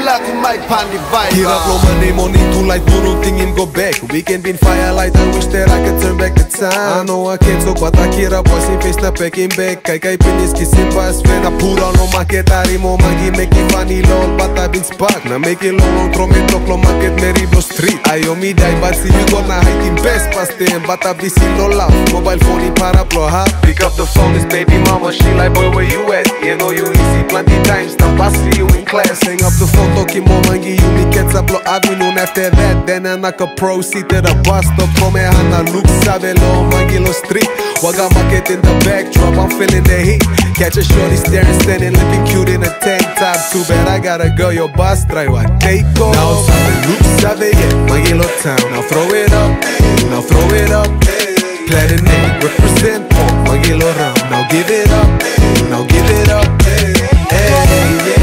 ku mic pan the vibe. Hirap lo money, money too light, puro tingin go back. Weekend been firelight, I wish that I could turn back the time. I know I can't talk, but I kira boys in face na packing back. Kai penis kissing bus, when I put on no market, I mo magi make it funny lol, but I been spark. Na make it long, throw me talk lo market, Mary Bro Street. I owe me die, but see you gonna hide in best past them, but I be see no love. Mobile phone in paraplo, ha. Pick up the phone, this baby mama, she like, boy, where you at? You know you easy, plenty times, now I see you in class. Hang up the phone, talking more mangi, you me gets up, lo avenue. After that, then I knock a proceed to the bus stop. From me, Hana Luke Savelo, Mangilo Street. Waga market in the backdrop, I'm feeling the heat. Catch a shorty staring, standing, looking cute in a tank top. Too bad I gotta go, your boss drive, I take off. Now it's on the Luke Savelo, Mangilo Town. Now throw it up, now throw it up. Platinum name, represent Pop, Mangilo round. Now give it up, now give it up. Hey, yeah.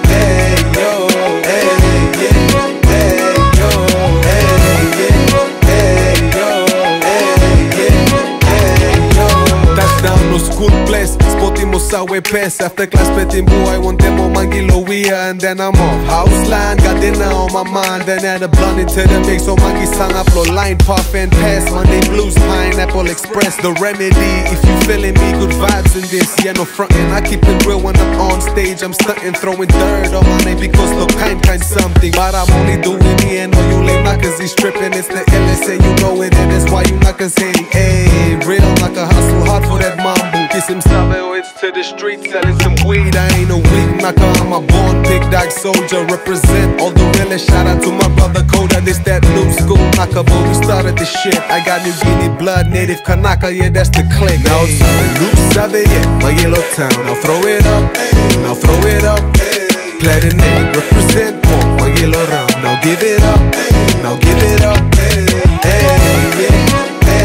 School place, spotting mo sa webes. After class petting boy, want them on Mangilo Wea. And then I'm off house line, got dinner on my mind. Then add a blunt into the mix, so Mangi sang up low line, puff and pass. Monday blues, Pineapple Express, the remedy. If you feeling me, good vibes in this. Yeah, no frontin', I keep it real when I'm on stage. I'm stunting, throwing dirt on my name because look kind something. But I'm only doing me and all you lame knockers. He's stripping, it's the illest and you know it. And that's why you knockers hating. Ayy, real like a hustle hard for that mom. Kiss him it's to the street selling some weed. I ain't a weak knocker, I'm a born big dog soldier. Represent all the realest. Shout out to my brother Koda. This that new school knocker, but we started this shit. I got New Guinea blood, native Kanaka, yeah, that's the click. Now it's on the Luke Savage, Mangilo Town. Now throw it up, now throw it up. Platinum name, represent Pop, Mangilo round. Now give it up, now give it up. Hey, yeah.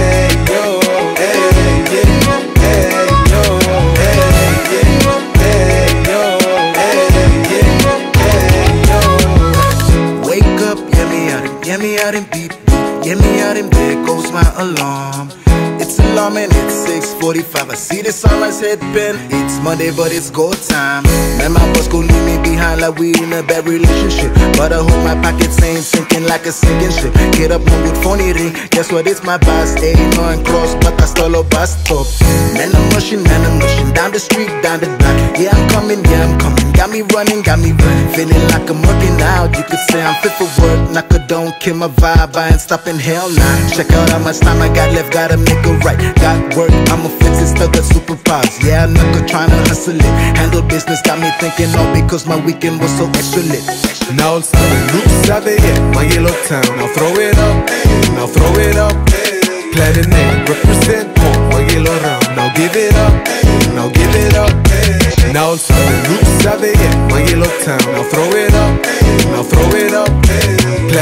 Get me out in beep, get me out in bed, goes my alarm. It's alarming, it's 6:45. I see the sunrise headband. It's Monday, but it's go time. Man, my boss gon' leave me behind like we in a bad relationship. But I hope my pockets ain't sinking like a sinking ship. Get up, no good phony ring. Guess what? It's my boss. Ain't no and cross, but I stole a bus stop. Man, I'm rushing down the street, down the block. Yeah, I'm coming. Got me running. Feeling like I'm working out. You could say I'm fit for work. Knocker don't kill my vibe. I ain't stopping hell now. Check out how much time I got left. Gotta make it right. Got work, I'ma fix it, still got superpowers. Yeah, I'm not trying to hustle it. Handle business, got me thinking all because my weekend was so extra lit. Now it's on the Luke Savage, Mangilo Town. Now throw it up, now throw it up. Platinum name, represent Pop, Mangilo round. Now give it up, now give it up. Now it's on the Luke Savage, Mangilo Town. Now throw it up, now throw it up.